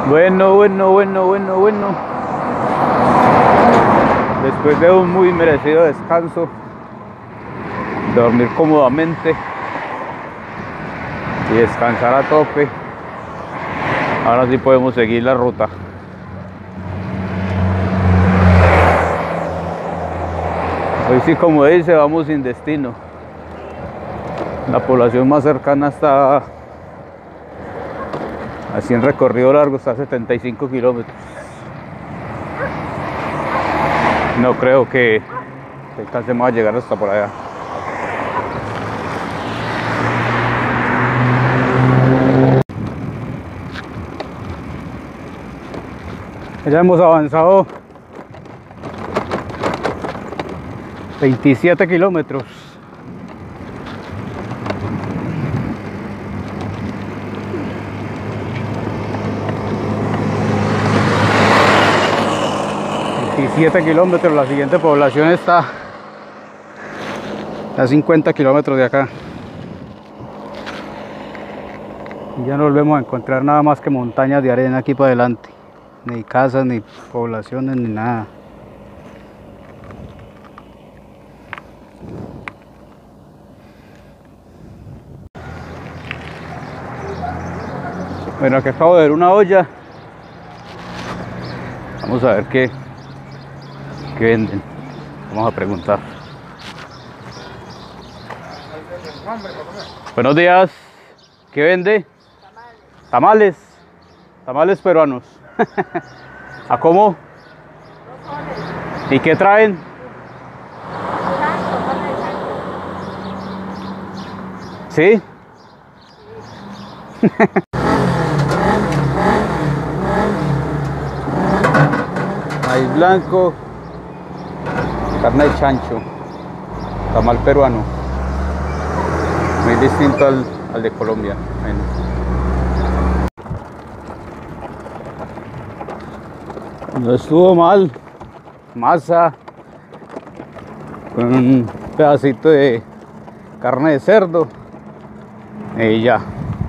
Bueno. Después de un muy merecido descanso, dormir cómodamente y descansar a tope, ahora sí podemos seguir la ruta. Hoy sí, como dice, vamos sin destino. La población más cercana está, así en recorrido largo, está a 75 kilómetros. No creo que alcancemos a llegar hasta por allá. Ya hemos avanzado 27 kilómetros. La siguiente población está a 50 kilómetros de acá. Y ya no volvemos a encontrar nada más que montañas de arena aquí para adelante. Ni casas, ni poblaciones, ni nada. Bueno, aquí acabo de ver una olla. Vamos a ver qué venden. Vamos a preguntar. Buenos días. ¿Qué vende? Tamales. Tamales peruanos. ¿A cómo? ¿Y qué traen? ¿Sí? Maíz blanco, carne de chancho, tamal peruano, muy distinto al de Colombia. Bueno. No estuvo mal, masa con un pedacito de carne de cerdo y ya,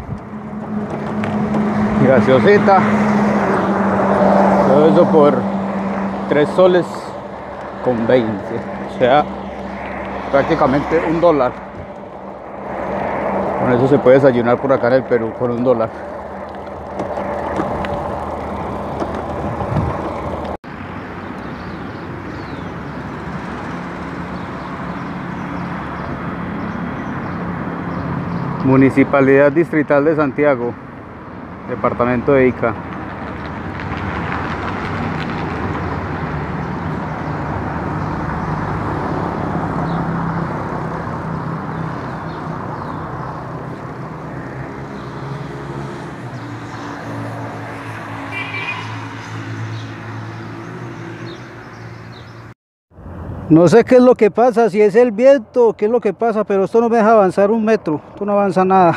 y gaseosita, todo eso por 3 soles con 20, o sea, prácticamente $1. Con eso se puede desayunar por acá en el Perú con $1. Municipalidad Distrital de Santiago, departamento de Ica. No sé qué es lo que pasa, si es el viento, qué es lo que pasa, pero esto no me deja avanzar un metro, esto no avanza nada.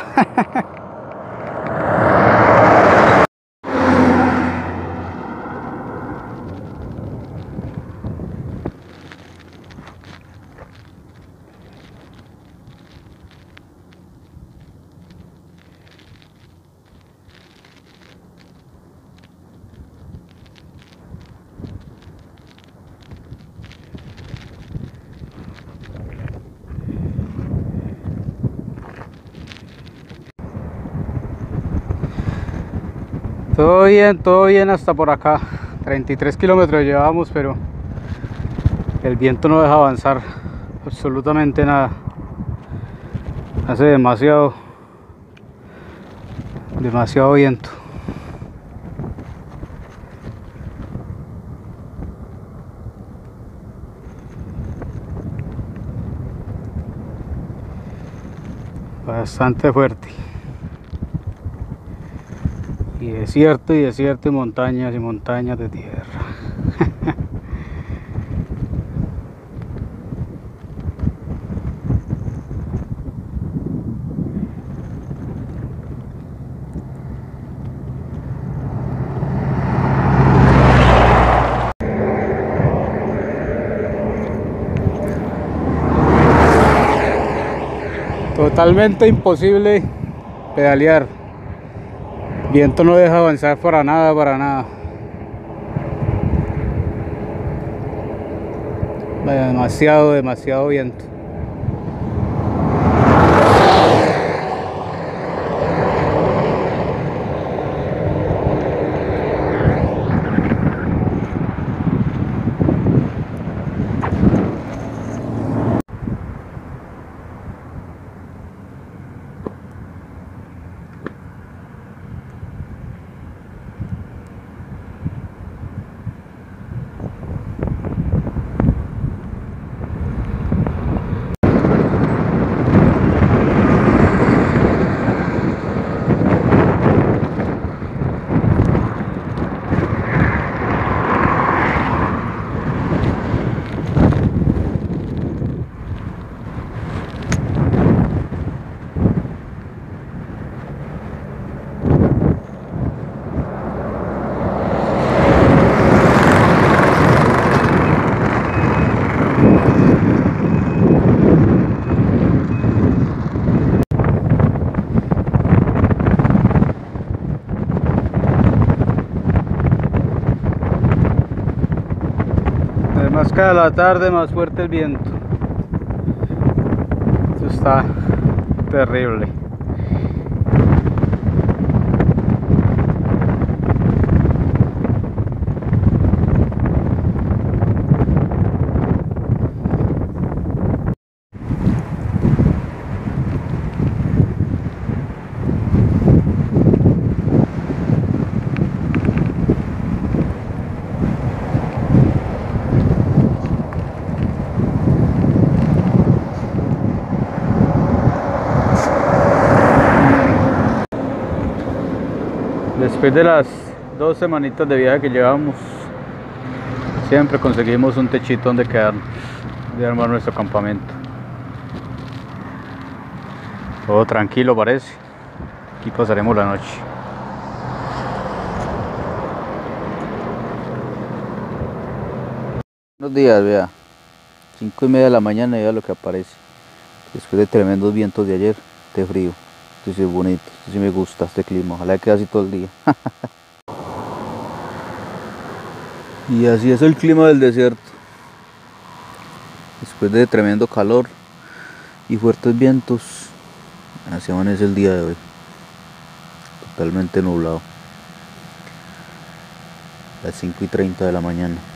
Todo bien hasta por acá. 33 kilómetros llevamos, pero el viento no deja avanzar absolutamente nada. Hace demasiado viento. Bastante fuerte. Y desierto y montañas y montañas de tierra. Totalmente imposible pedalear. Viento no deja avanzar para nada, para nada. Vaya, demasiado viento. Más cada la tarde, más fuerte el viento. Esto está terrible. Después de las 2 semanitas de viaje que llevamos, siempre conseguimos un techito donde quedarnos, de armar nuestro campamento. Todo tranquilo parece. Aquí pasaremos la noche. Buenos días, vea. 5:30 de la mañana y vea lo que aparece. Después de tremendos vientos de ayer, de frío. Esto sí es bonito, esto sí me gusta este clima, ojalá quede así todo el día. Y así es el clima del desierto. Después de tremendo calor y fuertes vientos, así amanece el día de hoy. Totalmente nublado. Las 5:30 de la mañana.